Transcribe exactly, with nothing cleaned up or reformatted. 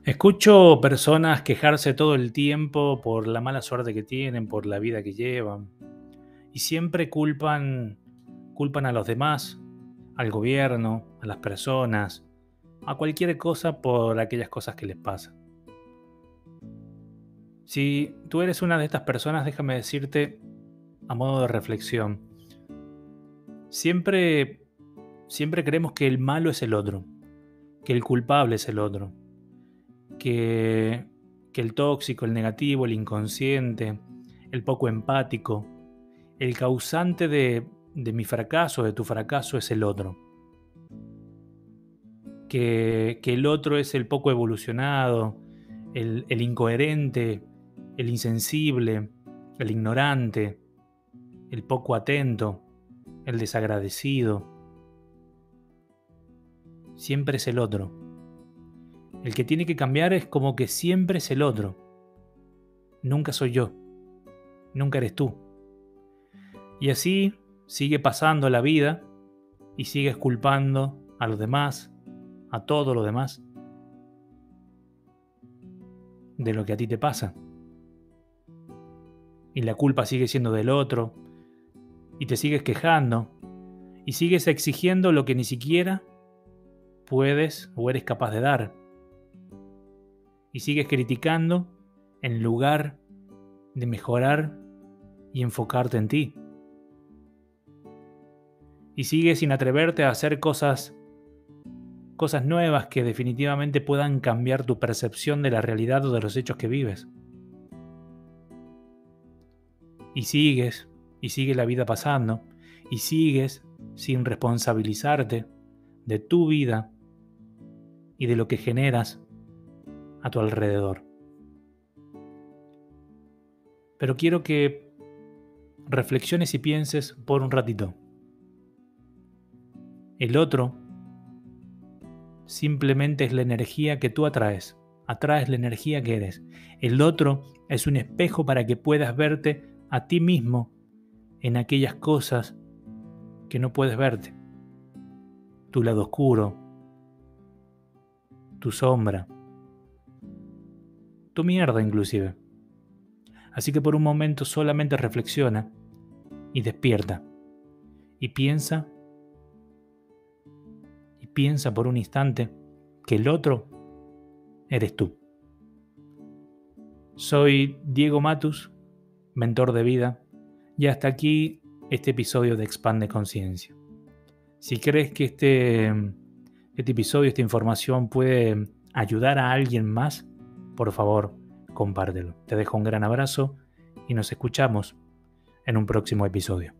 Escucho personas quejarse todo el tiempo por la mala suerte que tienen, por la vida que llevan, y siempre culpan culpan a los demás, al gobierno, a las personas, a cualquier cosa por aquellas cosas que les pasan. Si tú eres una de estas personas, déjame decirte a modo de reflexión, siempre siempre creemos que el malo es el otro, que el culpable es el otro, que, que el tóxico, el negativo, el inconsciente, el poco empático, el causante de, de mi fracaso, de tu fracaso, es el otro. Que, que el otro es el poco evolucionado, el, el incoherente, el insensible, el ignorante, el poco atento, el desagradecido. Siempre es el otro. El que tiene que cambiar es como que siempre es el otro. Nunca soy yo. Nunca eres tú. Y así sigue pasando la vida y sigues culpando a los demás, a todo lo demás, de lo que a ti te pasa. Y la culpa sigue siendo del otro, y te sigues quejando, y sigues exigiendo lo que ni siquiera puedes o eres capaz de dar. Y sigues criticando en lugar de mejorar y enfocarte en ti. Y sigues sin atreverte a hacer cosas, cosas nuevas que definitivamente puedan cambiar tu percepción de la realidad o de los hechos que vives. Y sigues, y sigue la vida pasando, y sigues sin responsabilizarte de tu vida y de lo que generas a tu alrededor. Pero quiero que reflexiones y pienses por un ratito. El otro simplemente es la energía que tú atraes. Atraes la energía que eres. El otro es un espejo para que puedas verte a ti mismo en aquellas cosas que no puedes verte. Tu lado oscuro, tu sombra, tu mierda inclusive. Así que por un momento solamente reflexiona y despierta. Y piensa, y piensa por un instante que el otro eres tú. Soy Diego Matus, mentor de vida, y hasta aquí este episodio de Expande Conciencia. Si crees que este, este episodio, esta información puede ayudar a alguien más, por favor, compártelo. Te dejo un gran abrazo y nos escuchamos en un próximo episodio.